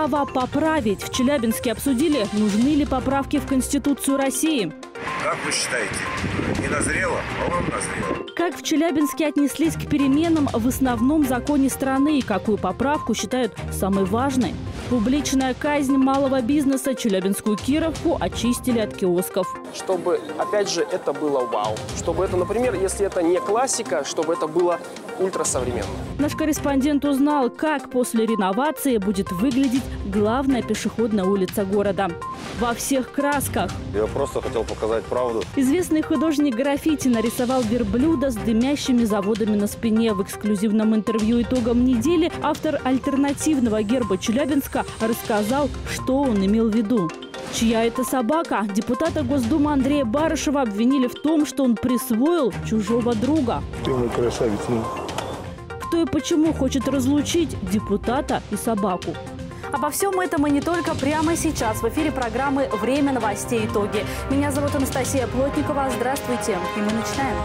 права поправить. В Челябинске обсудили, нужны ли поправки в Конституцию России. Как вы считаете, не назрело? По-моему, назрело. Как в Челябинске отнеслись к переменам в основном законе страны и какую поправку считают самой важной? Публичная казнь малого бизнеса. Челябинскую Кировку очистили от киосков. Чтобы, опять же, это было вау. Чтобы это, например, если это не классика, чтобы это было ультрасовременно. Наш корреспондент узнал, как после реновации будет выглядеть главная пешеходная улица города. Во всех красках. Я просто хотел показать правду. Известный художник граффити нарисовал верблюда с дымящими заводами на спине. В эксклюзивном интервью итогам недели автор альтернативного герба Челябинска рассказал, что он имел в виду. Чья это собака? Депутата Госдумы Андрея Барышева обвинили в том, что он присвоил чужого друга. Ты мой красавец. Кто и почему хочет разлучить депутата и собаку? Обо всем этом и не только прямо сейчас. В эфире программы «Время новостей. Итоги». Меня зовут Анастасия Плотникова. Здравствуйте. И мы начинаем.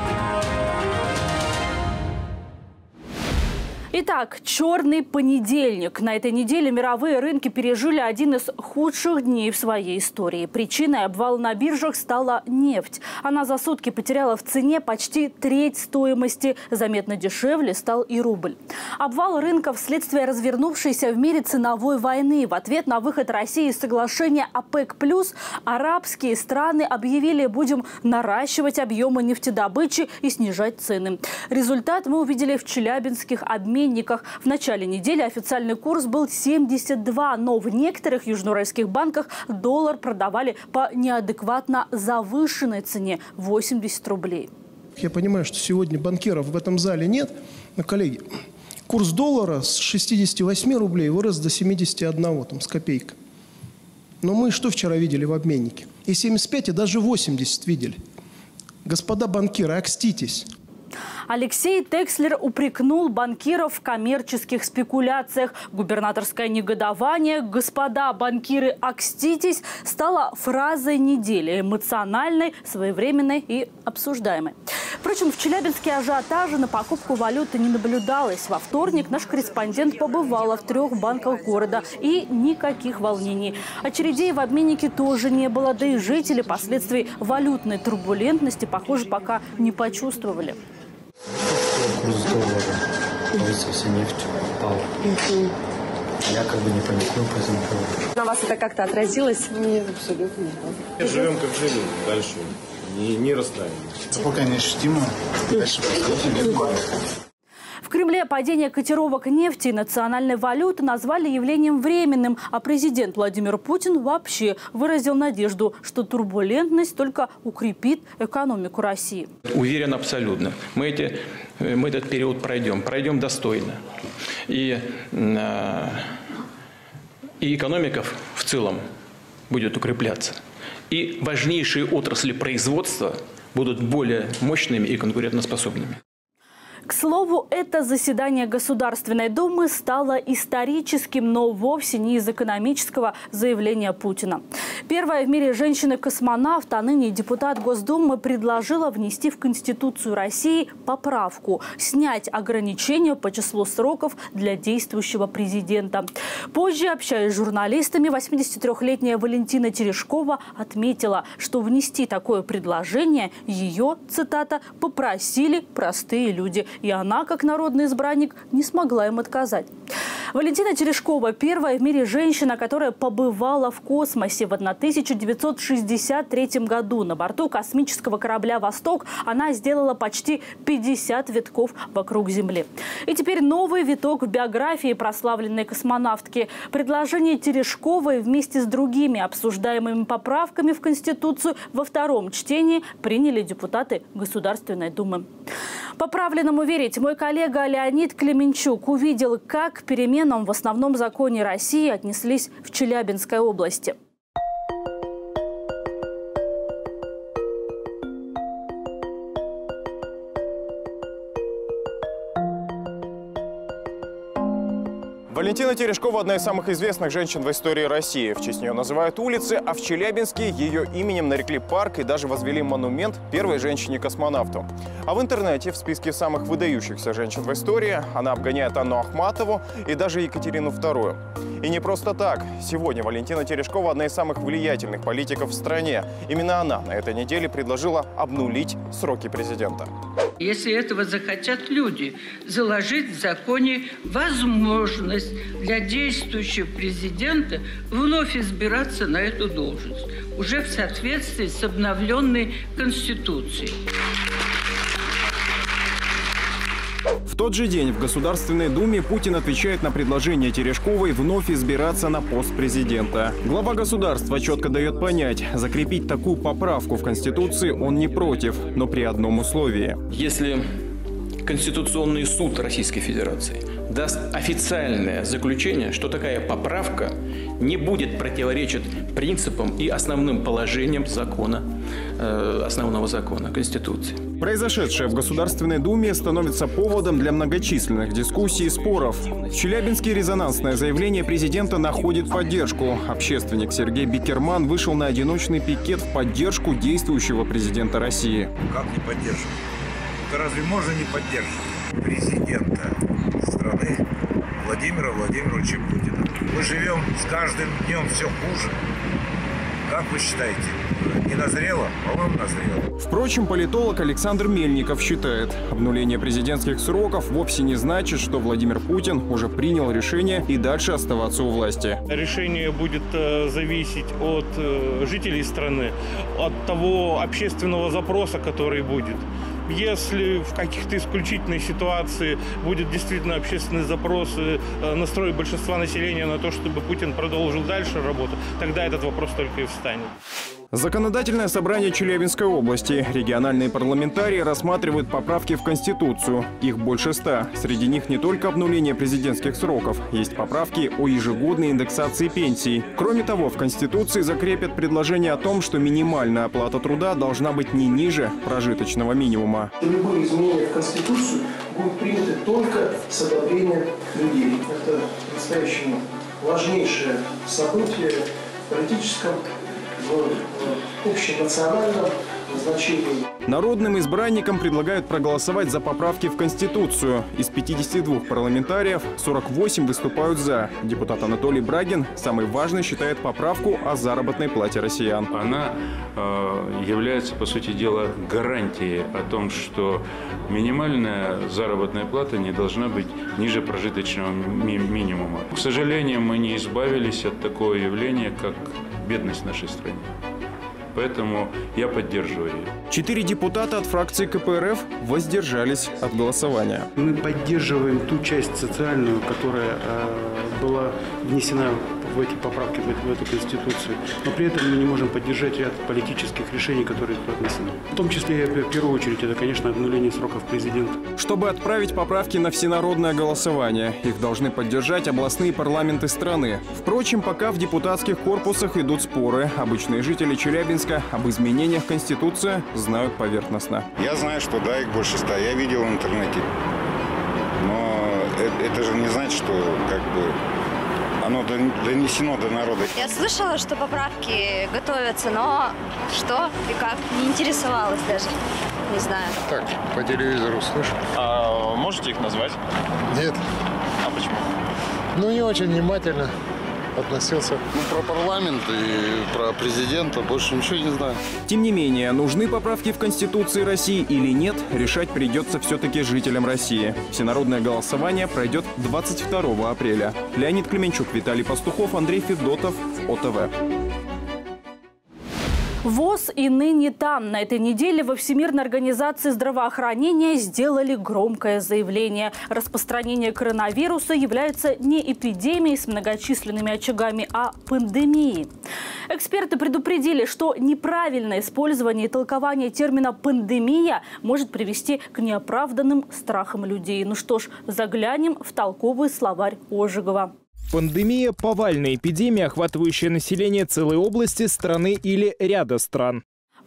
Итак, черный понедельник. На этой неделе мировые рынки пережили один из худших дней в своей истории. Причиной обвала на биржах стала нефть. Она за сутки потеряла в цене почти треть стоимости. Заметно дешевле стал и рубль. Обвал рынков вследствие развернувшейся в мире ценовой войны. В ответ на выход России из соглашения ОПЕК+, арабские страны объявили: будем наращивать объемы нефтедобычи и снижать цены. Результат мы увидели в челябинских обменниках. В начале недели официальный курс был 72, но в некоторых южноуральских банках доллар продавали по неадекватно завышенной цене – 80 рублей. Я понимаю, что сегодня банкиров в этом зале нет, но, коллеги, курс доллара с 68 рублей вырос до 71 там, с копейкой. Но мы что вчера видели в обменнике? И 75, и даже 80 видели. Господа банкиры, окститесь. Алексей Текслер упрекнул банкиров в коммерческих спекуляциях. Губернаторское негодование «Господа банкиры, окститесь» стало фразой недели. Эмоциональной, своевременной и обсуждаемой. Впрочем, в Челябинске ажиотажа на покупку валюты не наблюдалось. Во вторник наш корреспондент побывала в 3 банках города. И никаких волнений. Очередей в обменнике тоже не было. Да и жители последствий валютной турбулентности, похоже, пока не почувствовали. Курс доллара повысился, нефть упала. Я как бы не паникую по этому поводу. На вас это как-то отразилось? Нет, абсолютно нет. Живем как живем, дальше не растаем. Пока не ощутимо, дальше посмотрим. В Кремле падение котировок нефти и национальной валюты назвали явлением временным, а президент Владимир Путин вообще выразил надежду, что турбулентность только укрепит экономику России. Уверен абсолютно. Мы этот период пройдем достойно. И экономика в целом будет укрепляться. И важнейшие отрасли производства будут более мощными и конкурентоспособными. К слову, это заседание Государственной Думы стало историческим, но вовсе не из экономического заявления Путина. Первая в мире женщина-космонавт, а ныне депутат Госдумы, предложила внести в Конституцию России поправку – снять ограничения по числу сроков для действующего президента. Позже, общаясь с журналистами, 83-летняя Валентина Терешкова отметила, что внести такое предложение ее, цитата, «попросили простые люди». И она, как народный избранник, не смогла им отказать. Валентина Терешкова – первая в мире женщина, которая побывала в космосе. В 1963 году на борту космического корабля «Восток» она сделала почти 50 витков вокруг Земли. И теперь новый виток в биографии прославленной космонавтки. Предложение Терешковой вместе с другими обсуждаемыми поправками в Конституцию во втором чтении приняли депутаты Государственной Думы. Поправленному верить, мой коллега Леонид Клеменчук увидел, как к переменам в основном законе России отнеслись в Челябинской области. В Валентина Терешкова – одна из самых известных женщин в истории России. В честь нее называют улицы, а в Челябинске ее именем нарекли парк и даже возвели монумент первой женщине-космонавту. А в интернете в списке самых выдающихся женщин в истории она обгоняет Анну Ахматову и даже Екатерину II. И не просто так. Сегодня Валентина Терешкова – одна из самых влиятельных политиков в стране. Именно она на этой неделе предложила обнулить сроки президента. Если этого захотят люди, заложить в законе возможность для действующего президента вновь избираться на эту должность, уже в соответствии с обновленной Конституцией. В тот же день в Государственной Думе Путин отвечает на предложение Терешковой вновь избираться на пост президента. Глава государства четко дает понять, закрепить такую поправку в Конституции он не против, но при одном условии. Если Конституционный суд Российской Федерации даст официальное заключение, что такая поправка не будет противоречить принципам и основным положениям закона, основного закона Конституции. Произошедшее в Государственной Думе становится поводом для многочисленных дискуссий и споров. В Челябинске резонансное заявление президента находит поддержку. Общественник Сергей Бикерман вышел на одиночный пикет в поддержку действующего президента России. Как не поддерживать? Это разве можно не поддерживать президента страны Владимира Владимировича Путина? Мы живем с каждым днем все хуже. Как вы считаете, не назрело? По-моему, назрело. Впрочем, политолог Александр Мельников считает, обнуление президентских сроков вовсе не значит, что Владимир Путин уже принял решение и дальше оставаться у власти. Решение будет зависеть от жителей страны, от того общественного запроса, который будет. Если в каких-то исключительной ситуации будет действительно общественный запрос и настрой большинства населения на то, чтобы Путин продолжил дальше работу, тогда этот вопрос только и встанет. Законодательное собрание Челябинской области. Региональные парламентарии рассматривают поправки в Конституцию. Их больше 100. Среди них не только обнуление президентских сроков. Есть поправки о ежегодной индексации пенсий. Кроме того, в Конституции закрепят предложение о том, что минимальная оплата труда должна быть не ниже прожиточного минимума. Любые изменения в Конституцию будут приняты только с одобрения людей. Это по-настоящему важнейшее событие в политическом, в общенациональном значении. Народным избранникам предлагают проголосовать за поправки в Конституцию. Из 52 парламентариев 48 выступают «за». Депутат Анатолий Брагин самый важный считает поправку о заработной плате россиян. Она является, по сути дела, гарантией о том, что минимальная заработная плата не должна быть ниже прожиточного минимума. К сожалению, мы не избавились от такого явления, как бедность в нашей стране. Поэтому я поддерживаю ее. 4 депутата от фракции КПРФ воздержались от голосования. Мы поддерживаем ту часть социальную, которая была внесена в эти поправки, в эту Конституцию. Но при этом мы не можем поддержать ряд политических решений, которые туда внесены. В том числе, в первую очередь, это, конечно, обнуление сроков президента. Чтобы отправить поправки на всенародное голосование, их должны поддержать областные парламенты страны. Впрочем, пока в депутатских корпусах идут споры, обычные жители Челябинска об изменениях Конституции знают поверхностно. Я знаю, что да, их больше 100. Я видел в интернете. Но это же не значит, что как бы оно донесено до народа. Я слышала, что поправки готовятся, но что и как, не интересовалась даже. Не знаю. Так, по телевизору слышу. А можете их назвать? Нет. А почему? Ну, не очень внимательно относился. Ну, про парламент и про президента больше ничего не знаю. Тем не менее, нужны поправки в Конституции России или нет, решать придется все-таки жителям России. Всенародное голосование пройдет 22 апреля. Леонид Клименчук, Виталий Пастухов, Андрей Федотов, ОТВ. ВОЗ и ныне там. На этой неделе во Всемирной организации здравоохранения сделали громкое заявление. Распространение коронавируса является не эпидемией с многочисленными очагами, а пандемией. Эксперты предупредили, что неправильное использование и толкование термина «пандемия» может привести к неоправданным страхам людей. Ну что ж, заглянем в толковый словарь Ожегова. Пандемия – повальная эпидемия, охватывающая население целой области, страны или ряда стран.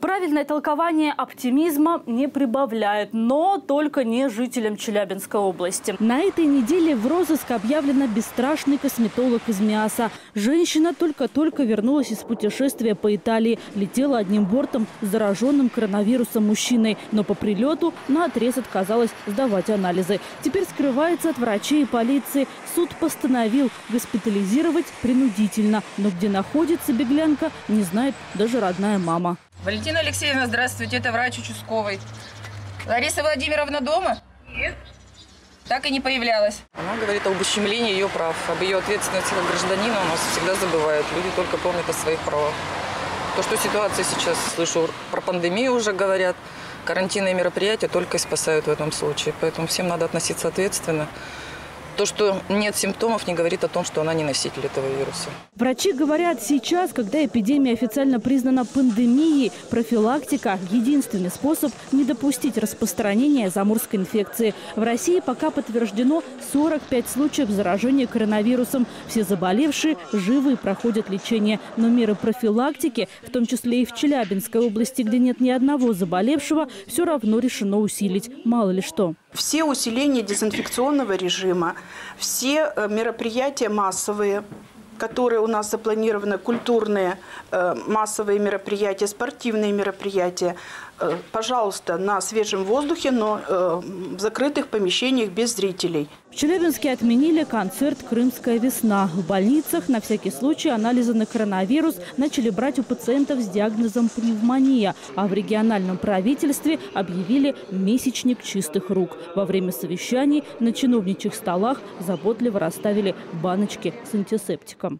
Правильное толкование оптимизма не прибавляет, но только не жителям Челябинской области. На этой неделе в розыск объявлена бесстрашный косметолог из Миаса. Женщина только-только вернулась из путешествия по Италии. Летела одним бортом с зараженным коронавирусом мужчиной, но по прилету наотрез отказалась сдавать анализы. Теперь скрывается от врачей и полиции. Суд постановил госпитализировать принудительно. Но где находится беглянка, не знает даже родная мама. Валентина Алексеевна, здравствуйте. Это врач участковый. Лариса Владимировна дома? Нет. Так и не появлялась. Она говорит об ущемлении ее прав, об ее ответственности как гражданина. У нас всегда забывают. Люди только помнят о своих правах. То, что ситуация сейчас, слышу, про пандемию уже говорят. Карантинные мероприятия только и спасают в этом случае. Поэтому всем надо относиться ответственно. То, что нет симптомов, не говорит о том, что она не носитель этого вируса. Врачи говорят, сейчас, когда эпидемия официально признана пандемией, профилактика – единственный способ не допустить распространения заморской инфекции. В России пока подтверждено 45 случаев заражения коронавирусом. Все заболевшие живы и проходят лечение. Но меры профилактики, в том числе и в Челябинской области, где нет ни одного заболевшего, все равно решено усилить. Мало ли что. Все усиления дезинфекционного режима, все мероприятия массовые, которые у нас запланированы, культурные массовые мероприятия, спортивные мероприятия, пожалуйста, на свежем воздухе, но в закрытых помещениях без зрителей. В Челябинске отменили концерт «Крымская весна». В больницах на всякий случай анализы на коронавирус начали брать у пациентов с диагнозом пневмония. А в региональном правительстве объявили месячник чистых рук. Во время совещаний на чиновничьих столах заботливо расставили баночки с антисептиком.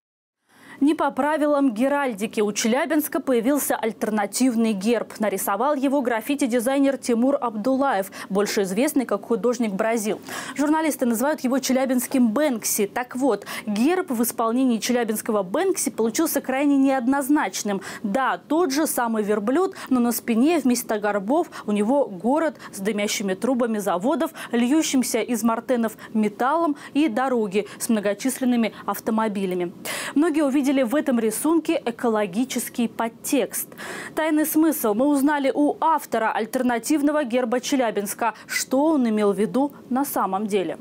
Не по правилам геральдики у Челябинска появился альтернативный герб. Нарисовал его граффити-дизайнер Тимур Абдулаев, больше известный как художник Бразил. Журналисты называют его челябинским Бэнкси. Так вот, герб в исполнении челябинского Бэнкси получился крайне неоднозначным. Да, тот же самый верблюд, но на спине вместо горбов у него город с дымящими трубами заводов, льющимся из мартенов металлом и дороги с многочисленными автомобилями. Многие увидели в этом рисунке экологический подтекст. Тайный смысл мы узнали у автора альтернативного герба Челябинска. Что он имел в виду на самом деле?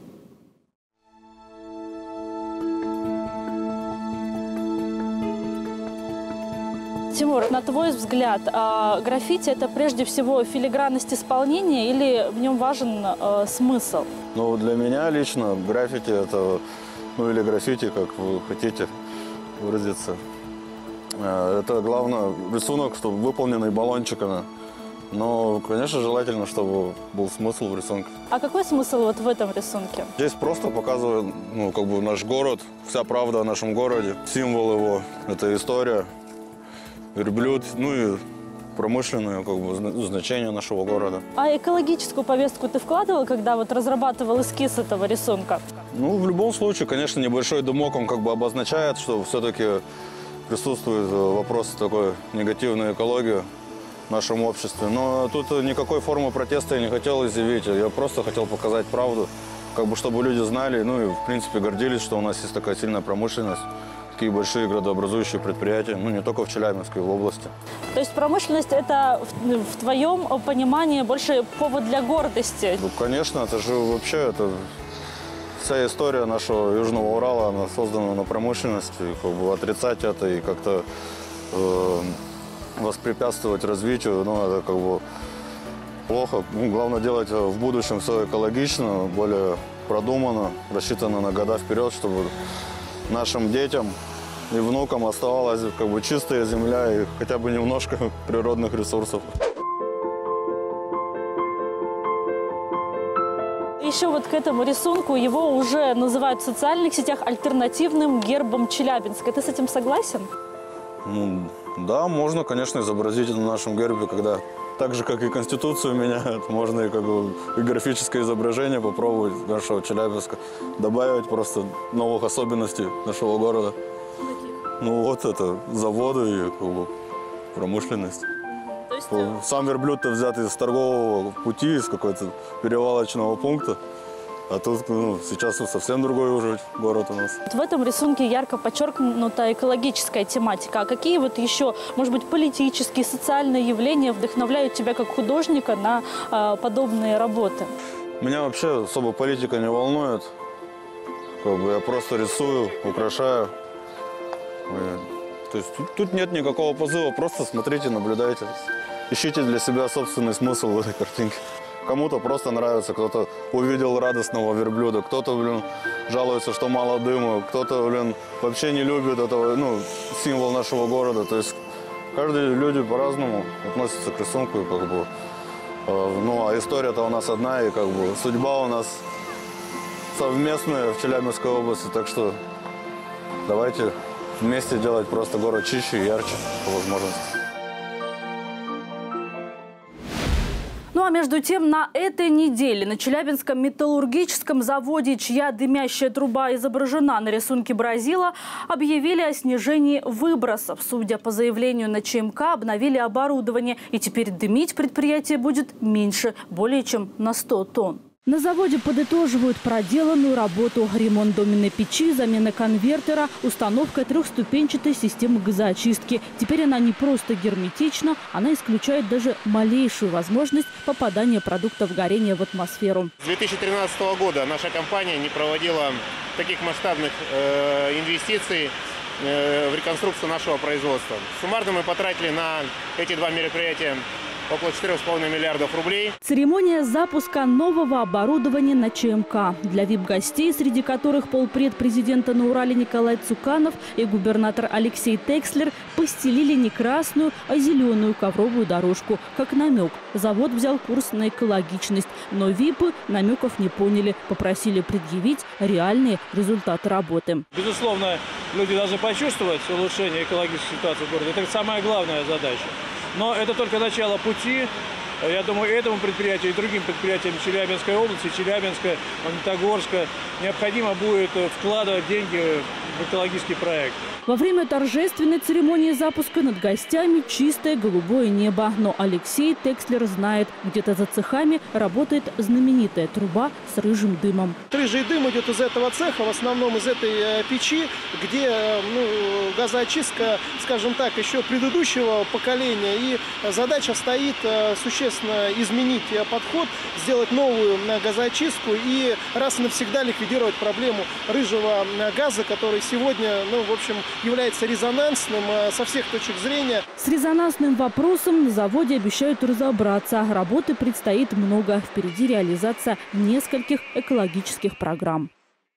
Тимур, на твой взгляд, граффити – это прежде всего филигранность исполнения или в нем важен смысл? Ну, для меня лично граффити – это, ну или граффити, как вы хотите выразиться. Это главное рисунок, чтобы выполненный баллончиками. Но, конечно, желательно, чтобы был смысл в рисунке. А какой смысл вот в этом рисунке? Здесь просто показывает, ну, как бы наш город, вся правда о нашем городе. Символ его – это история, верблюд, ну и промышленное как бы значение нашего города. А экологическую повестку ты вкладывал, когда вот разрабатывал эскиз этого рисунка? Ну, в любом случае, конечно, небольшой дымок он как бы обозначает, что все-таки присутствует вопрос такой негативной экологии в нашем обществе. Но тут никакой формы протеста я не хотел изъявить. Я просто хотел показать правду, как бы чтобы люди знали, ну и в принципе гордились, что у нас есть такая сильная промышленность. Такие большие градообразующие предприятия, ну не только в Челябинской, в области. То есть промышленность – это в твоем понимании больше повод для гордости? Ну, конечно, это же вообще это вся история нашего Южного Урала, она создана на промышленности. И, как бы, отрицать это и как-то воспрепятствовать развитию, ну это как бы плохо. Ну, главное делать в будущем все экологично, более продуманно, рассчитано на года вперед, чтобы нашим детям и внукам оставалась как бы чистая земля и хотя бы немножко природных ресурсов. Еще вот к этому рисунку его уже называют в социальных сетях альтернативным гербом Челябинска. Ты с этим согласен? Ну, да, можно, конечно, изобразить на нашем гербе, когда так же, как и Конституцию меняют, можно и, как бы, и графическое изображение попробовать нашего Челябинска, добавить просто новых особенностей нашего города. Ну вот это заводы и как бы, промышленность. То есть... Сам верблюд-то взят из торгового пути, из какого-то перевалочного пункта. А тут сейчас совсем другой уже город у нас. В этом рисунке ярко подчеркнута экологическая тематика. А какие вот еще, может быть, политические, социальные явления вдохновляют тебя как художника на подобные работы? Меня вообще особо политика не волнует. Я просто рисую, украшаю. То есть тут нет никакого позыва, просто смотрите, наблюдайте. Ищите для себя собственный смысл в этой картинке. Кому-то просто нравится, кто-то увидел радостного верблюда, кто-то, жалуется, что мало дыма, кто-то, вообще не любит этого, символ нашего города. То есть каждые люди по-разному относятся к рисунку, а история-то у нас одна, и судьба у нас совместная в Челябинской области, так что давайте вместе делать просто город чище и ярче по возможности. Ну а между тем, на этой неделе на Челябинском металлургическом заводе, чья дымящая труба изображена на рисунке Бразила, объявили о снижении выбросов. Судя по заявлению на ЧМК, обновили оборудование, и теперь дымить предприятие будет меньше, более чем на 100 тонн. На заводе подытоживают проделанную работу: ремонт доменной печи, замена конвертера, установка трехступенчатой системы газоочистки. Теперь она не просто герметична, она исключает даже малейшую возможность попадания продуктов горения в атмосферу. С 2013 года наша компания не проводила таких масштабных инвестиций в реконструкцию нашего производства. Суммарно мы потратили на эти два мероприятия около 4,5 миллиардов рублей. Церемония запуска нового оборудования на ЧМК. Для вип-гостей, среди которых полпред президента на Урале Николай Цуканов и губернатор Алексей Текслер, постелили не красную, а зеленую ковровую дорожку. Как намек. Завод взял курс на экологичность. Но випы намеков не поняли. Попросили предъявить реальные результаты работы. Безусловно, люди должны почувствовать улучшение экологической ситуации в городе. Это самая главная задача. Но это только начало пути. Я думаю, этому предприятию и другим предприятиям Челябинской области, Челябинска, Магнитогорска необходимо будет вкладывать деньги в экологический проект. Во время торжественной церемонии запуска над гостями чистое голубое небо. Но Алексей Текслер знает, где-то за цехами работает знаменитая труба с рыжим дымом. Рыжий дым идет из этого цеха, в основном из этой печи, где газоочистка, скажем так, еще предыдущего поколения. И задача стоит существенно изменить подход, сделать новую газоочистку и раз и навсегда ликвидировать проблему рыжего газа, который сегодня, в общем, является резонансным со всех точек зрения. С резонансным вопросом на заводе обещают разобраться. Работы предстоит много. Впереди реализация нескольких экологических программ.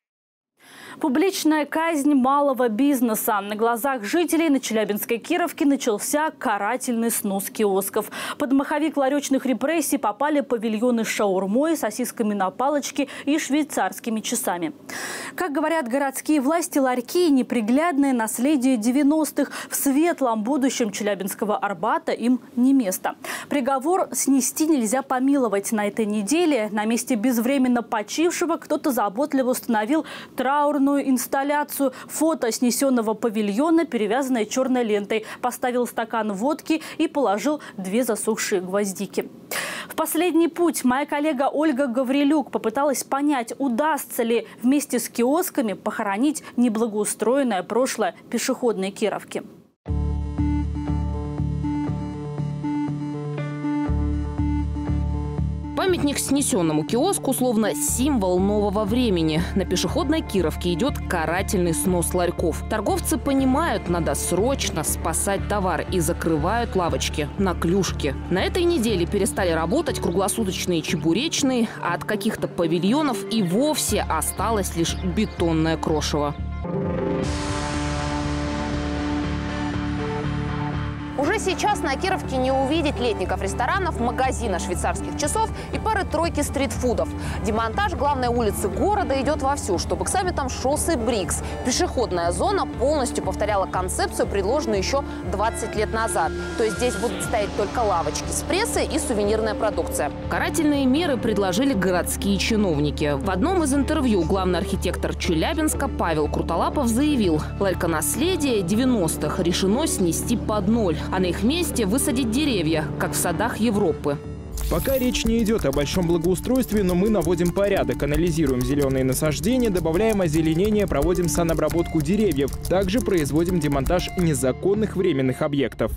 Публичная казнь малого бизнеса. На глазах жителей на Челябинской Кировке начался карательный снос киосков. Под маховик ларечных репрессий попали павильоны с шаурмой, сосисками на палочке и швейцарскими часами. Как говорят городские власти, ларьки – неприглядное наследие 90-х. В светлом будущем Челябинского Арбата им не место. Приговор снести нельзя помиловать. На этой неделе на месте безвременно почившего кто-то заботливо установил траурную инсталляцию. Фото снесенного павильона, перевязанное черной лентой. Поставил стакан водки и положил 2 засохшие гвоздики. В последний путь моя коллега Ольга Гаврилюк попыталась понять, удастся ли вместе с киосками похоронить неблагоустроенное прошлое пешеходной Кировки. Памятник снесенному киоску словно символ нового времени. На пешеходной Кировке идет карательный снос ларьков. Торговцы понимают, надо срочно спасать товар и закрывают лавочки на клюшки. На этой неделе перестали работать круглосуточные чебуречные, а от каких-то павильонов и вовсе осталось лишь бетонное крошево. Уже сейчас на Кировке не увидеть летников ресторанов, магазина швейцарских часов и пары-тройки стритфудов. Демонтаж главной улицы города идет вовсю, чтобы к саммитам шоссе Брикс пешеходная зона полностью повторяла концепцию, предложенную еще 20 лет назад. То есть здесь будут стоять только лавочки с прессой и сувенирная продукция. Карательные меры предложили городские чиновники. В одном из интервью главный архитектор Челябинска Павел Крутолапов заявил, ларьконаследие 90-х решено снести под ноль, а на их месте высадить деревья, как в садах Европы. Пока речь не идет о большом благоустройстве, но мы наводим порядок, анализируем зеленые насаждения, добавляем озеленение, проводим санобработку деревьев. Также производим демонтаж незаконных временных объектов.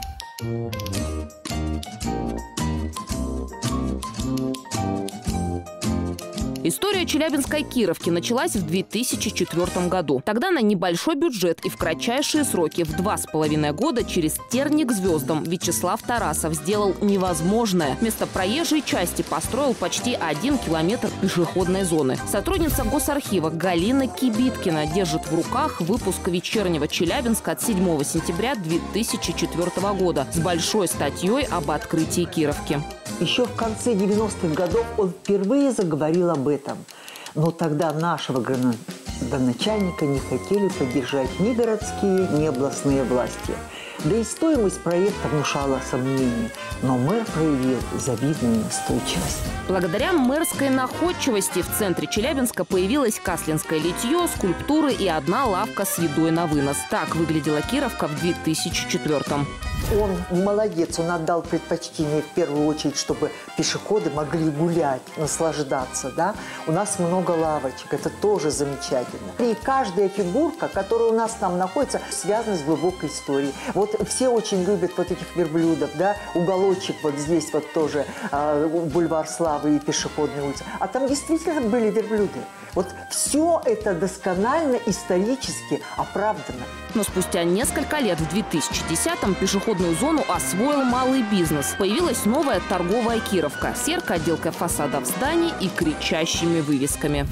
История Челябинской Кировки началась в 2004 году. Тогда на небольшой бюджет и в кратчайшие сроки в 2,5 года через терник к звездам Вячеслав Тарасов сделал невозможное. Вместо проезжей части построил почти 1 километр пешеходной зоны. Сотрудница Госархива Галина Кибиткина держит в руках выпуск «Вечернего Челябинска» от 7 сентября 2004 года с большой статьей об открытии Кировки. Еще в конце 90-х годов он впервые заговорил об этом. Но тогда нашего градоначальника не хотели поддержать ни городские, ни областные власти. Да и стоимость проекта внушала сомнения. Но мэр проявил завидную настойчивость. Благодаря мэрской находчивости в центре Челябинска появилось каслинское литье, скульптуры и одна лавка с едой на вынос. Так выглядела Кировка в 2004-м. Он молодец, он отдал предпочтение в первую очередь, чтобы пешеходы могли гулять, наслаждаться. Да? У нас много лавочек, это тоже замечательно. И каждая фигурка, которая у нас там находится, связана с глубокой историей. Вот все очень любят вот этих верблюдов, да? Уголочек вот здесь вот тоже, бульвар Славы и пешеходная улица. А там действительно были верблюды. Вот все это досконально исторически оправдано. Но спустя несколько лет, в 2010-м, пешеходную зону освоил малый бизнес. Появилась новая торговая Кировка с яркой отделкой фасадов зданий и кричащими вывесками.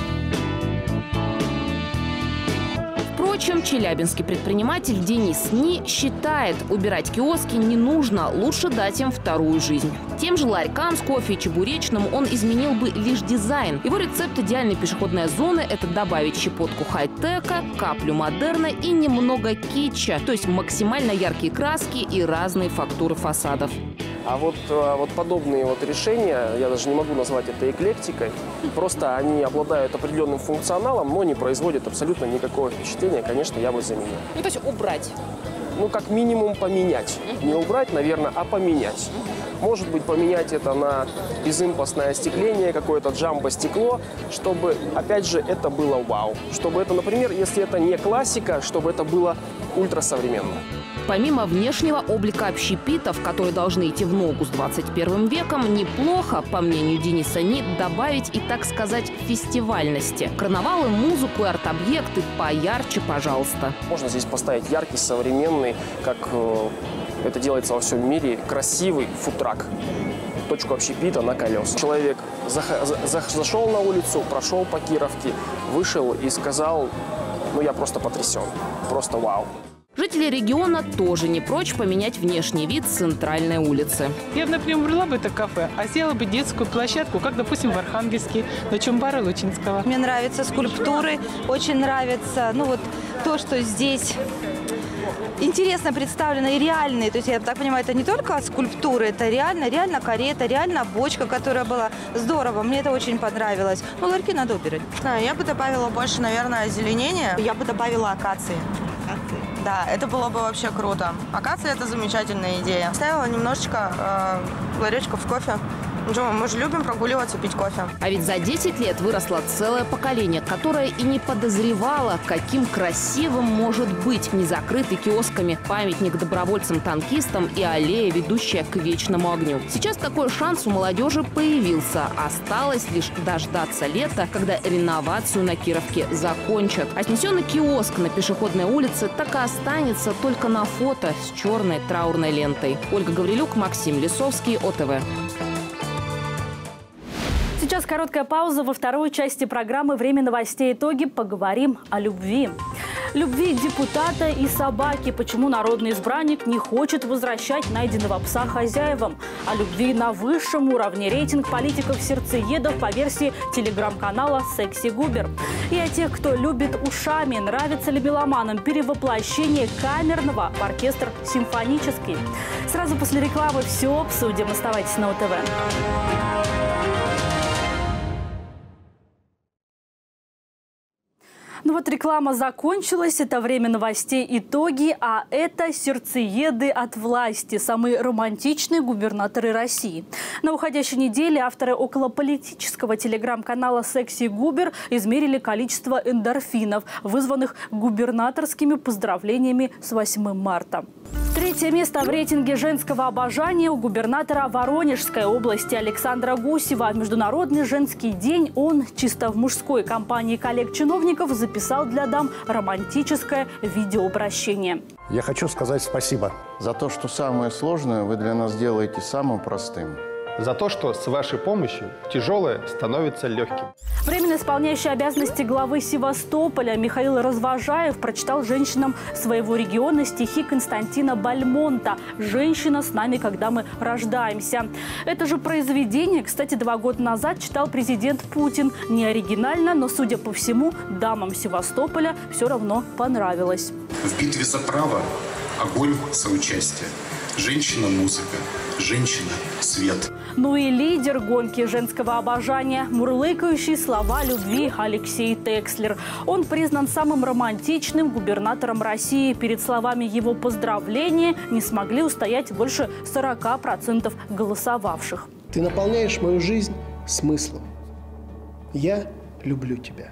Впрочем, челябинский предприниматель Денис Ни считает, убирать киоски не нужно, лучше дать им вторую жизнь. Тем же ларькам с кофе и чебуречным он изменил бы лишь дизайн. Его рецепт идеальной пешеходной зоны – это добавить щепотку хай-тека, каплю модерна и немного китча, то есть максимально яркие краски и разные фактуры фасадов. А вот подобные вот решения, я даже не могу назвать это эклектикой, просто они обладают определенным функционалом, но не производят абсолютно никакого впечатления, конечно, я бы заменил. Ну, то есть убрать? Ну, как минимум поменять. Не убрать, наверное, а поменять. Может быть, поменять это на безимпостное остекление, какое-то джамбо-стекло, чтобы, опять же, это было вау. Чтобы это, например, если это не классика, чтобы это было ультрасовременно. Помимо внешнего облика общепитов, которые должны идти в ногу с 21 веком, неплохо, по мнению Дениса Ни, добавить и, так сказать, фестивальности. Карнавалы, музыку и арт-объекты поярче, пожалуйста. Можно здесь поставить яркий, современный, как это делается во всем мире, красивый фудтрак. Точку общепита на колесах. Человек зашел на улицу, прошел по Кировке, вышел и сказал, ну я просто потрясен, просто вау. Жители региона тоже не прочь поменять внешний вид центральной улицы. Я бы, например, убрала бы это кафе, а сделала бы детскую площадку, как, допустим, в Архангельске, на Чумбара Лучинского. Мне нравятся скульптуры, очень нравится, ну вот то, что здесь интересно представлено и реальные. То есть, я так понимаю, это не только скульптуры, это реально карета, реально бочка, которая была здорово. Мне это очень понравилось. Ну, ларьки надо убирать. Я бы добавила больше, наверное, озеленения. Я бы добавила акации. Да, это было бы вообще круто. Акация – это замечательная идея. Ставила немножечко ларечков кофе. Мы же любим прогуливаться, пить кофе. А ведь за 10 лет выросло целое поколение, которое и не подозревало, каким красивым может быть незакрытый киосками памятник добровольцам-танкистам и аллея, ведущая к вечному огню. Сейчас такой шанс у молодежи появился. Осталось лишь дождаться лета, когда реновацию на Кировке закончат. А снесенный киоск на пешеходной улице так и останется только на фото с черной траурной лентой. Ольга Гаврилюк, Максим Лисовский, ОТВ. Сейчас короткая пауза. Во второй части программы «Время новостей. Итоги» поговорим о любви. Любви депутата и собаки. Почему народный избранник не хочет возвращать найденного пса хозяевам? О любви на высшем уровне. Рейтинг политиков-сердцеедов по версии телеграм-канала «Секси Губер». И о тех, кто любит ушами. Нравится ли меломанам перевоплощение камерного в оркестр симфонический? Сразу после рекламы все обсудим. Оставайтесь на ОТВ. вот реклама закончилась, это время новостей, итоги, а это сердцееды от власти, самые романтичные губернаторы России. На уходящей неделе авторы околополитического телеграм-канала «Секси Губер» измерили количество эндорфинов, вызванных губернаторскими поздравлениями с 8 марта. Третье место в рейтинге женского обожания у губернатора Воронежской области Александра Гусева. В Международный женский день он чисто в мужской компании коллег-чиновников записал для дам романтическое видеообращение. Я хочу сказать спасибо за то, что самое сложное вы для нас делаете самым простым. За то, что с вашей помощью тяжелое становится легким. Временно исполняющий обязанности главы Севастополя Михаил Развожаев прочитал женщинам своего региона стихи Константина Бальмонта «Женщина с нами, когда мы рождаемся». Это же произведение, кстати, 2 года назад читал президент Путин. Не оригинально, но, судя по всему, дамам Севастополя все равно понравилось. В битве за право огонь соучастия. Женщина – музыка. Женщина – свет. Ну и лидер гонки женского обожания – мурлыкающие слова любви Алексей Текслер. Он признан самым романтичным губернатором России. Перед словами его поздравления не смогли устоять больше 40% голосовавших. Ты наполняешь мою жизнь смыслом. Я люблю тебя.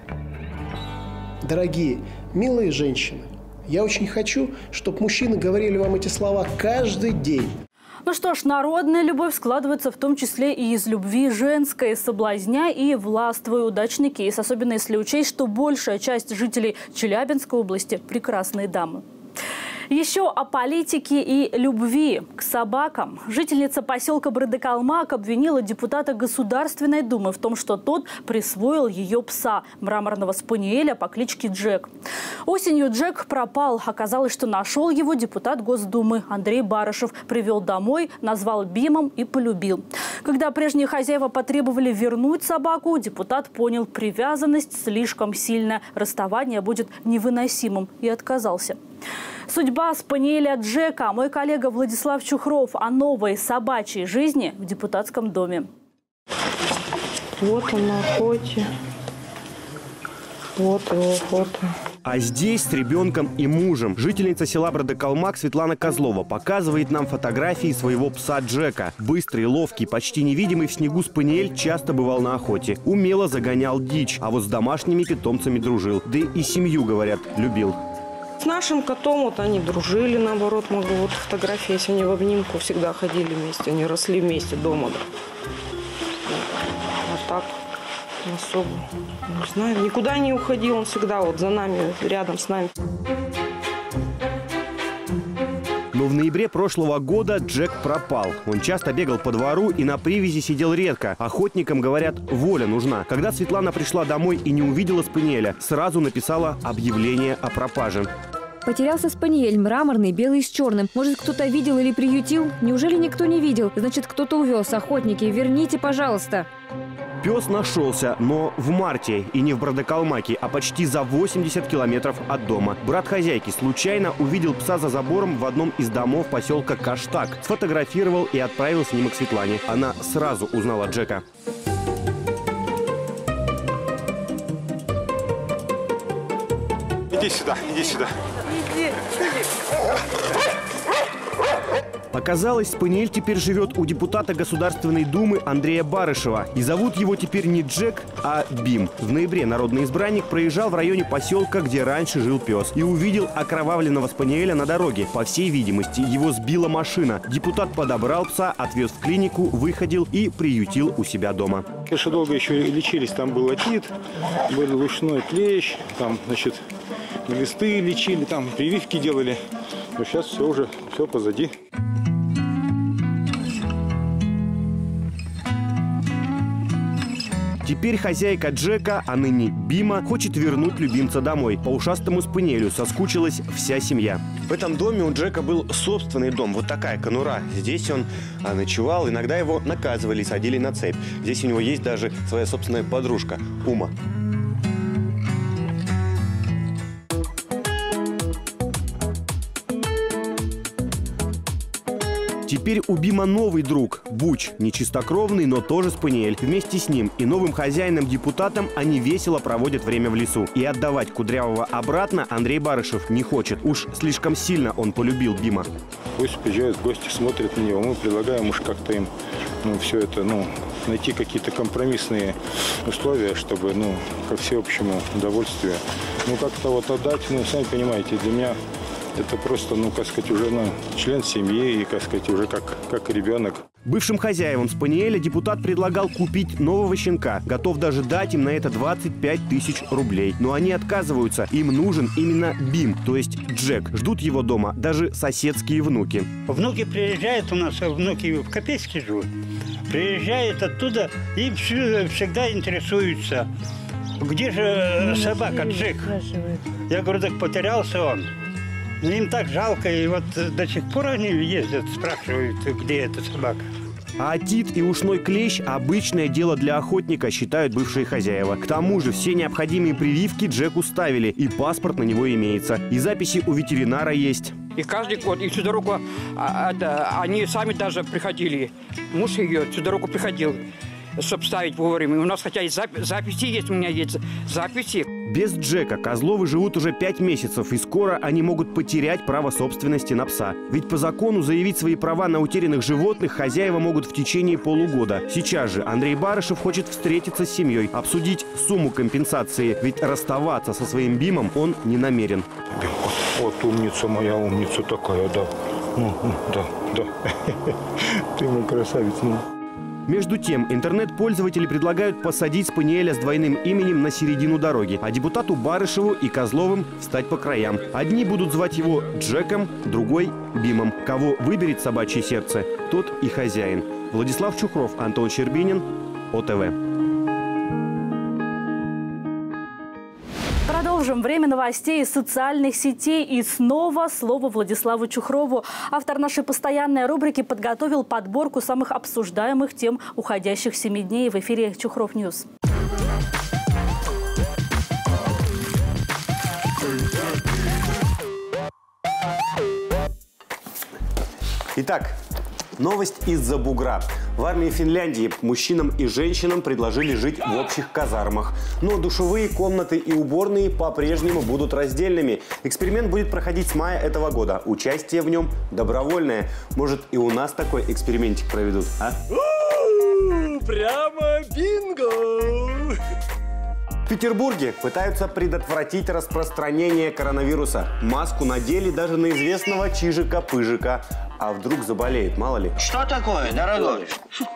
Дорогие, милые женщины, я очень хочу, чтобы мужчины говорили вам эти слова каждый день. Ну что ж, народная любовь складывается в том числе и из любви женской. Соблазняй и властвуй. Удачный кейс, особенно если учесть, что большая часть жителей Челябинской области – прекрасные дамы. Еще о политике и любви к собакам. Жительница поселка Бродокалмак обвинила депутата Государственной Думы в том, что тот присвоил ее пса – мраморного спаниеля по кличке Джек. Осенью Джек пропал. Оказалось, что нашел его депутат Госдумы Андрей Барышев. Привел домой, назвал Бимом и полюбил. Когда прежние хозяева потребовали вернуть собаку, депутат понял – привязанность слишком сильная, расставание будет невыносимым и отказался. Судьба спаниеля Джека. Мой коллега Владислав Чухров о новой собачьей жизни в депутатском доме. Вот он на охоте. Вот его фото. А здесь с ребенком и мужем жительница села Бродокалмак Светлана Козлова показывает нам фотографии своего пса Джека. Быстрый, ловкий, почти невидимый в снегу спаниель часто бывал на охоте. Умело загонял дичь, а вот с домашними питомцами дружил. Да и семью, говорят, любил. С нашим котом вот они дружили, наоборот, могу вот фотографии, если они в обнимку всегда ходили вместе, они росли вместе дома. Да. А так особо, не знаю, никуда не уходил, он всегда вот за нами, рядом с нами. Но в ноябре прошлого года Джек пропал. Он часто бегал по двору и на привязи сидел редко. Охотникам, говорят, воля нужна. Когда Светлана пришла домой и не увидела спаниеля, сразу написала объявление о пропаже. Потерялся спаниель, мраморный, белый с черным. Может, кто-то видел или приютил? Неужели никто не видел? Значит, кто-то увез. Охотники, верните, пожалуйста. Пес нашелся, но в марте. И не в Бродокалмаке, а почти за 80 километров от дома. Брат хозяйки случайно увидел пса за забором в одном из домов поселка Каштак. Сфотографировал и отправил снимок Светлане. Она сразу узнала Джека. Иди сюда, иди сюда. Иди. Оказалось, спаниель теперь живет у депутата Государственной Думы Андрея Барышева. И зовут его теперь не Джек, а Бим. В ноябре народный избранник проезжал в районе поселка, где раньше жил пес. И увидел окровавленного спаниеля на дороге. По всей видимости, его сбила машина. Депутат подобрал пса, отвез в клинику, выходил и приютил у себя дома. Конечно, долго еще лечились. Там был отит, был ушной клещ, там, значит, глисты лечили, там прививки делали. Но сейчас все позади. Теперь хозяйка Джека, а ныне Бима, хочет вернуть любимца домой. По ушастому спаниелю соскучилась вся семья. В этом доме у Джека был собственный дом. Вот такая конура. Здесь он ночевал. Иногда его наказывали, садили на цепь. Здесь у него есть даже своя собственная подружка – Ума. Теперь у Бима новый друг – Буч. Нечистокровный, но тоже спаниель. Вместе с ним и новым хозяином-депутатом они весело проводят время в лесу. И отдавать Кудрявого обратно Андрей Барышев не хочет. Уж слишком сильно он полюбил Бима. Пусть приезжают гости, смотрят на него. Мы предлагаем уж как-то им все это, найти какие-то компромиссные условия, чтобы, ко всеобщему удовольствию. Как-то вот отдать, сами понимаете, для меня это просто, как сказать, уже член семьи и, как сказать, уже как ребенок. Бывшим хозяевам спаниеля депутат предлагал купить нового щенка. Готов даже дать им на это 25 тысяч рублей. Но они отказываются. Им нужен именно Бим, то есть Джек. Ждут его дома даже соседские внуки. Внуки приезжают, у нас внуки в Копейске живут. Приезжают оттуда и всегда интересуются, где же собака Джек? Я говорю, так потерялся он. Им так жалко, и вот до сих пор они ездят, спрашивают, где эта собака. А отит и ушной клещ – обычное дело для охотника, считают бывшие хозяева. К тому же все необходимые прививки Джеку ставили, и паспорт на него имеется. И записи у ветеринара есть. И каждый год, и всю дорогу, они сами даже приходили. Муж ее всю дорогу приходил, чтобы ставить вовремя. У нас хотя и записи есть, у меня есть записи. Без Джека Козловы живут уже 5 месяцев, и скоро они могут потерять право собственности на пса. Ведь по закону заявить свои права на утерянных животных хозяева могут в течение полугода. Сейчас же Андрей Барышев хочет встретиться с семьей, обсудить сумму компенсации, ведь расставаться со своим Бимом он не намерен. Вот умница моя, умница такая, да. Да. Ты мой красавец, Между тем, интернет-пользователи предлагают посадить спаниеля с двойным именем на середину дороги, а депутату Барышеву и Козловым встать по краям. Одни будут звать его Джеком, другой – Бимом. Кого выберет собачье сердце, тот и хозяин. Владислав Чухров, Антон Щербинин, ОТВ. Продолжим время новостей из социальных сетей. И снова слово Владиславу Чухрову. Автор нашей постоянной рубрики подготовил подборку самых обсуждаемых тем уходящих 7 дней. В эфире Чухров Ньюс. Итак, новость из-за бугра. В армии Финляндии мужчинам и женщинам предложили жить в общих казармах. Но душевые комнаты и уборные по-прежнему будут раздельными. Эксперимент будет проходить с мая этого года. Участие в нем добровольное. Может, и у нас такой экспериментик проведут, а? Прямо бинго! В Петербурге пытаются предотвратить распространение коронавируса. Маску надели даже на известного Чижика-Пыжика. А вдруг заболеет, мало ли. Что такое, дорогой?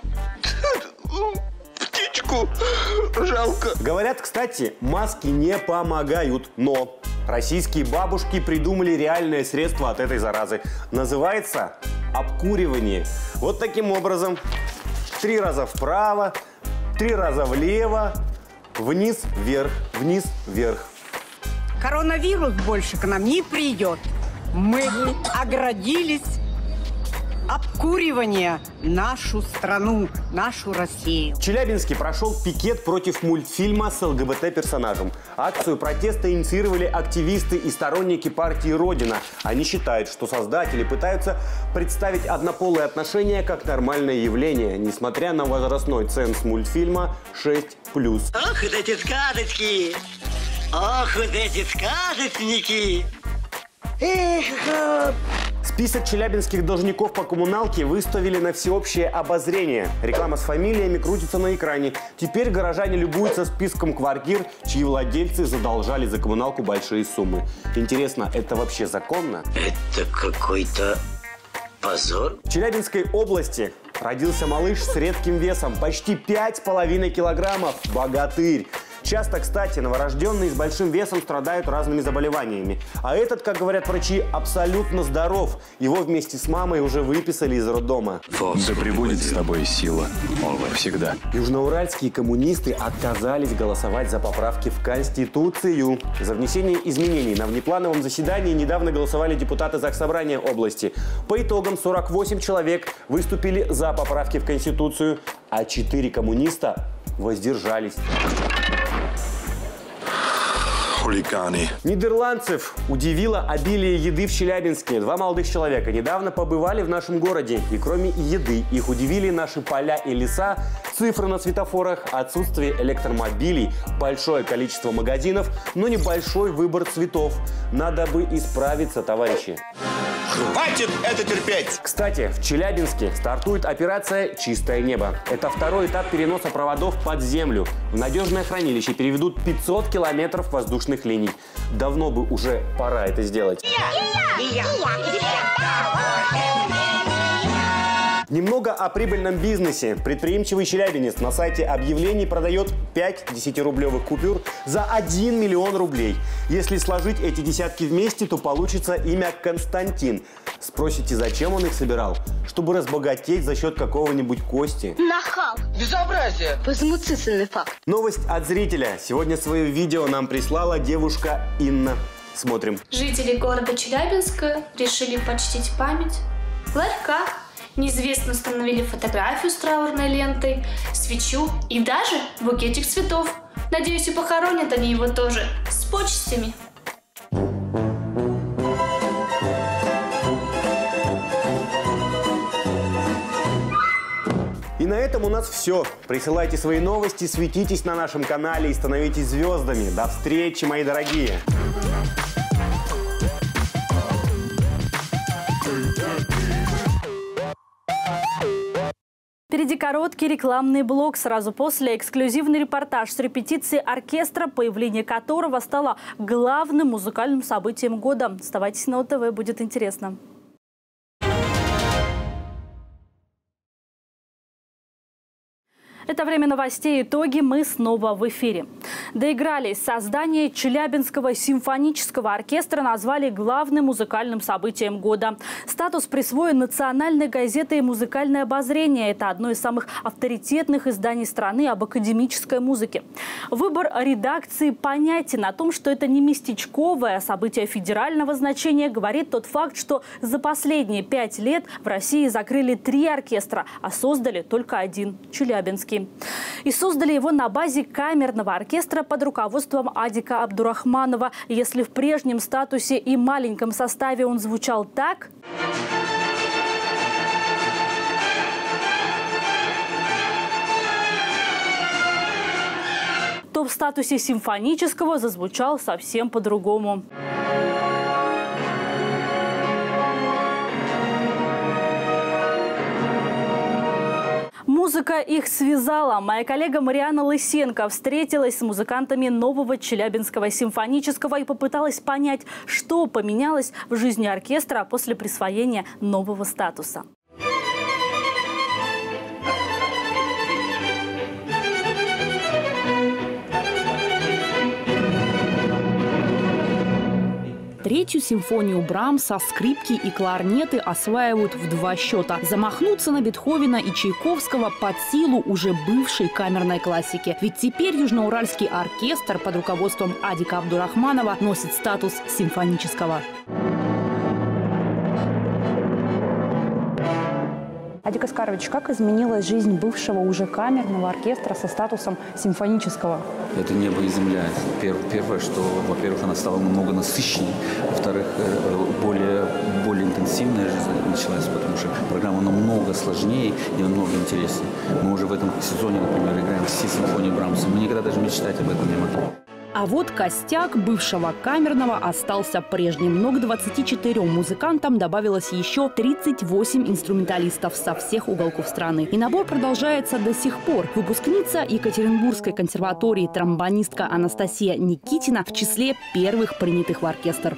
Птичку жалко. Говорят, кстати, маски не помогают, но российские бабушки придумали реальное средство от этой заразы. Называется обкуривание. Вот таким образом. 3 раза вправо, 3 раза влево, вниз-вверх, вниз-вверх. Коронавирус больше к нам не придет. Мы оградились. Обкуривание нашу страну, нашу Россию. В Челябинске прошел пикет против мультфильма с ЛГБТ-персонажем. Акцию протеста инициировали активисты и сторонники партии «Родина». Они считают, что создатели пытаются представить однополые отношения как нормальное явление, несмотря на возрастной ценз мультфильма 6+. Ох, вот эти сказочки! Ох, вот эти сказочники! Эх, Список челябинских должников по коммуналке выставили на всеобщее обозрение. Реклама с фамилиями крутится на экране. Теперь горожане любуются списком квартир, чьи владельцы задолжали за коммуналку большие суммы. Интересно, это вообще законно? Это какой-то позор. В Челябинской области родился малыш с редким весом почти 5,5 килограммов. Богатырь. Часто, кстати, новорожденные с большим весом страдают разными заболеваниями. А этот, как говорят врачи, абсолютно здоров. Его вместе с мамой уже выписали из роддома. Да пребудет с тобой сила. Всегда. Южноуральские коммунисты отказались голосовать за поправки в Конституцию. За внесение изменений на внеплановом заседании недавно голосовали депутаты Заксобрания области. По итогам 48 человек выступили за поправки в Конституцию, а 4 коммуниста воздержались. хулиганы. Нидерландцев удивило обилие еды в Челябинске. Два молодых человека недавно побывали в нашем городе. И кроме еды, их удивили наши поля и леса, цифры на светофорах, отсутствие электромобилей, большое количество магазинов, но небольшой выбор цветов. Надо бы исправиться, товарищи. Хватит это терпеть! Кстати, в Челябинске стартует операция «Чистое небо». Это второй этап переноса проводов под землю. В надежное хранилище переведут 500 километров воздушных линий. Давно бы уже пора это сделать. Немного о прибыльном бизнесе. Предприимчивый челябинец на сайте объявлений продает 5 10-рублевых купюр за 1 миллион рублей. Если сложить эти десятки вместе, то получится имя Константин. Спросите, зачем он их собирал? Чтобы разбогатеть за счет какого-нибудь Кости. Нахал! Безобразие! Возмутительный факт. Новость от зрителя. Сегодня свое видео нам прислала девушка Инна. Смотрим. Жители города Челябинска решили почтить память. В ларьках неизвестно установили фотографию с траурной лентой, свечу и даже букетик цветов. Надеюсь, и похоронят они его тоже с почестями. И на этом у нас все. Присылайте свои новости, светитесь на нашем канале и становитесь звездами. До встречи, мои дорогие! Впереди короткий рекламный блок. Сразу после эксклюзивный репортаж с репетиции оркестра, появление которого стало главным музыкальным событием года. Оставайтесь на ОТВ, будет интересно. Это время новостей. Итоги. Мы снова в эфире. Доигрались. Создание Челябинского симфонического оркестра назвали главным музыкальным событием года. Статус присвоен национальной газетой «Музыкальное обозрение». Это одно из самых авторитетных изданий страны об академической музыке. Выбор редакции понятен. О том, что это не местечковое событие федерального значения, говорит тот факт, что за последние 5 лет в России закрыли 3 оркестра, а создали только один – Челябинский. И создали его на базе камерного оркестра под руководством Адика Абдурахманова. Если в прежнем статусе и маленьком составе он звучал так, то в статусе симфонического зазвучал совсем по-другому. Музыка их связала. Моя коллега Мариана Лысенко встретилась с музыкантами нового Челябинского симфонического и попыталась понять, что поменялось в жизни оркестра после присвоения нового статуса. Третью симфонию Брамса скрипки и кларнеты осваивают в 2 счета. Замахнуться на Бетховена и Чайковского под силу уже бывшей камерной классики. Ведь теперь Южноуральский оркестр под руководством Адика Абдурахманова носит статус симфонического. Адик Аскарович, как изменилась жизнь бывшего уже камерного оркестра со статусом симфонического? Это небо и земля. Первое, что, во-первых, она стала намного насыщеннее. Во-вторых, более интенсивная жизнь началась, потому что программа намного сложнее и намного интереснее. Мы уже в этом сезоне, например, играем все симфонии Брамса. Мы никогда даже мечтать об этом не могли. А вот костяк бывшего камерного остался прежним. Но к 24 музыкантам добавилось еще 38 инструменталистов со всех уголков страны. И набор продолжается до сих пор. Выпускница Екатеринбургской консерватории тромбонистка Анастасия Никитина в числе первых принятых в оркестр.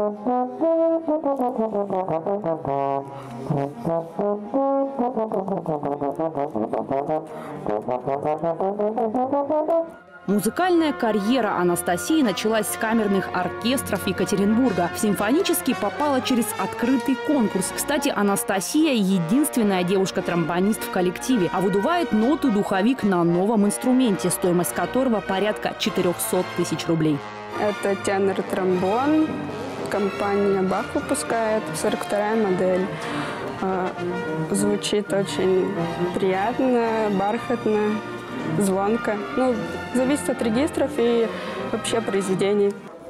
Музыкальная карьера Анастасии началась с камерных оркестров Екатеринбурга. В симфонический попала через открытый конкурс. Кстати, Анастасия – единственная девушка-тромбонист в коллективе, а выдувает ноты духовик на новом инструменте, стоимость которого порядка 400 тысяч рублей. Это тенор-тромбон. Компания Бах выпускает, 42-я модель. Звучит очень приятно, бархатно, звонко. Ну, зависит от регистров и вообще произведений.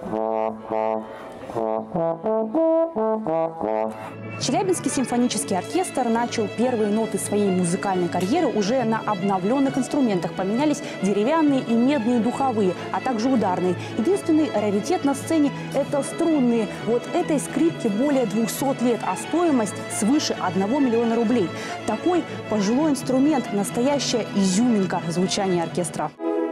Челябинский симфонический оркестр начал первые ноты своей музыкальной карьеры уже на обновленных инструментах. Поменялись деревянные и медные духовые, а также ударные. Единственный раритет на сцене – это струнные. Вот этой скрипке более 200 лет, а стоимость свыше 1 миллиона рублей. Такой пожилой инструмент – настоящая изюминка звучания оркестра.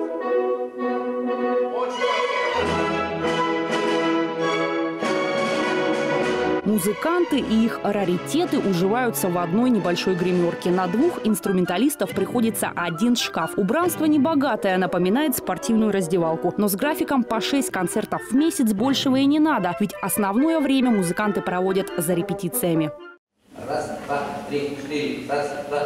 Музыканты и их раритеты уживаются в одной небольшой гримерке. На 2 инструменталистов приходится 1 шкаф. Убранство небогатое, напоминает спортивную раздевалку. Но с графиком по 6 концертов в месяц большего и не надо. Ведь основное время музыканты проводят за репетициями. Раз, два, три, четыре. Раз, два.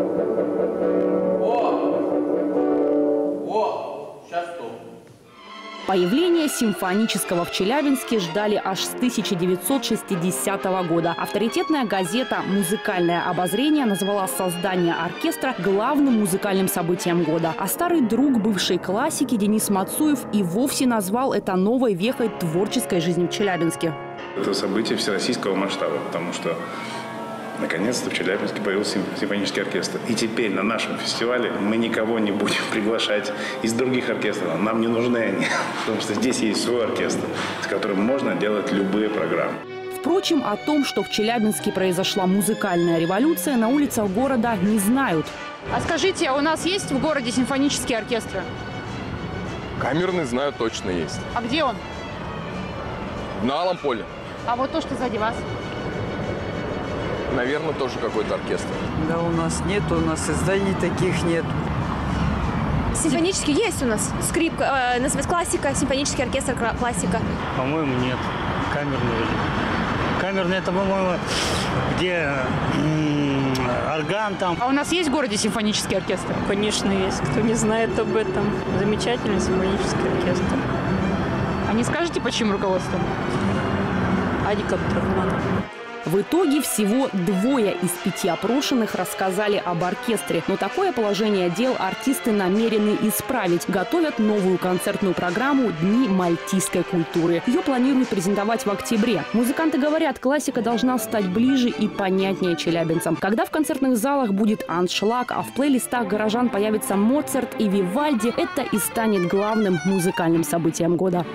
Сейчас стоп. Появление симфонического в Челябинске ждали аж с 1960 года. Авторитетная газета «Музыкальное обозрение» назвала создание оркестра главным музыкальным событием года. А старый друг бывшей классики Денис Мацуев и вовсе назвал это новой вехой творческой жизни в Челябинске. Это событие всероссийского масштаба, потому что наконец-то в Челябинске появился симфонический оркестр. И теперь на нашем фестивале мы никого не будем приглашать из других оркестров. Нам не нужны они, потому что здесь есть свой оркестр, с которым можно делать любые программы. Впрочем, о том, что в Челябинске произошла музыкальная революция, на улицах города не знают. А скажите, а у нас есть в городе симфонические оркестры? Камерный, знаю, точно есть. А где он? На Алом поле. А вот то, что сзади вас? Наверное, тоже какой-то оркестр. Да у нас нет, у нас изданий таких нет. Симфонический есть у нас. Скрипка, называется классика, симфонический оркестр классика. По-моему, нет. Камерный. Камерный это, по-моему, где орган там. А у нас есть в городе симфонический оркестр? Конечно, есть. Кто не знает об этом. Замечательный симфонический оркестр. А не скажете, под чьим руководством? Адика Абдрахманов. В итоге всего 2 из 5 опрошенных рассказали об оркестре. Но такое положение дел артисты намерены исправить. Готовят новую концертную программу «Дни мальтийской культуры». Ее планируют презентовать в октябре. Музыканты говорят, классика должна стать ближе и понятнее челябинцам. Когда в концертных залах будет аншлаг, а в плейлистах горожан появится Моцарт и Вивальди, это и станет главным музыкальным событием года.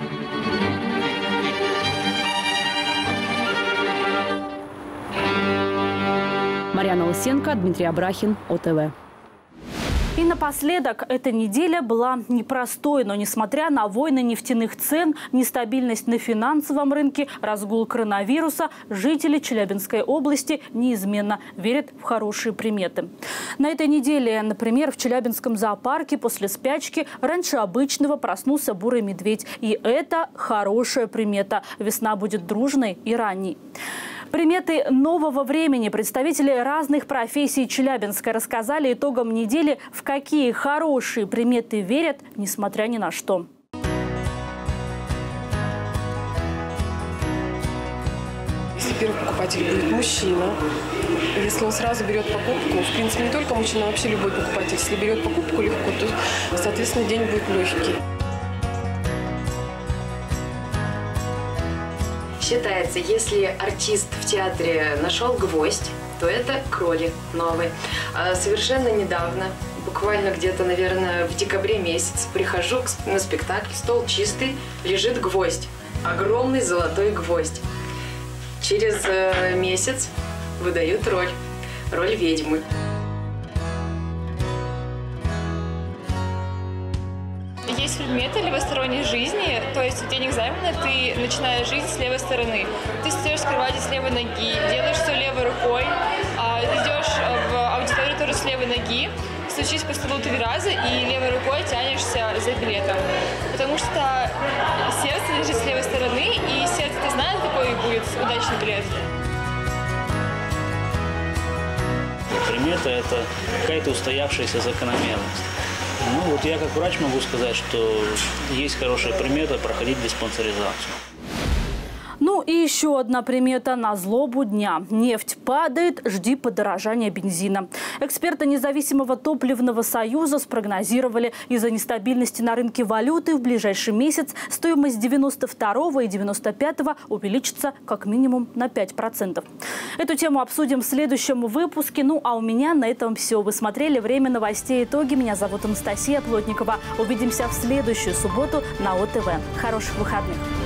Марьяна Лысенко, Дмитрий Абрахин, ОТВ. И напоследок, эта неделя была непростой, но несмотря на войны нефтяных цен, нестабильность на финансовом рынке, разгул коронавируса, жители Челябинской области неизменно верят в хорошие приметы. На этой неделе, например, в Челябинском зоопарке после спячки раньше обычного проснулся бурый медведь. И это хорошая примета. Весна будет дружной и ранней. Приметы нового времени представители разных профессий Челябинска рассказали итогам недели, в какие хорошие приметы верят, несмотря ни на что. Если первый покупатель будет мужчина, если он сразу берет покупку, в принципе, не только мужчина, а вообще любой покупатель, если берет покупку легко, то, соответственно, день будет легкий. Считается, если артист в театре нашел гвоздь, то это кролик новый. Совершенно недавно, буквально где-то, наверное, в декабре месяце, прихожу на спектакль, стол чистый, лежит гвоздь. Огромный золотой гвоздь. Через месяц выдают роль ведьмы. Есть предметы левосторонней жизни, то есть в день экзамена ты начинаешь жизнь с левой стороны. Ты встаешь с кровати с левой ноги, делаешь все левой рукой, идешь в аудиторию тоже с левой ноги, стучишь по столу 3 раза и левой рукой тянешься за билетом. Потому что сердце лежит с левой стороны, и сердце-то знает, какой будет удачный билет. Примета – это какая-то устоявшаяся закономерность. Ну вот я как врач могу сказать, что есть хорошая примета проходить диспансеризацию. Ну Ну и еще одна примета на злобу дня. Нефть падает, жди подорожания бензина. Эксперты независимого топливного союза спрогнозировали, из-за нестабильности на рынке валюты в ближайший месяц стоимость 92-го и 95-го увеличится как минимум на 5%. Эту тему обсудим в следующем выпуске. Ну а у меня на этом все. Вы смотрели «Время новостей. Итоги». Меня зовут Анастасия Плотникова. Увидимся в следующую субботу на ОТВ. Хороших выходных.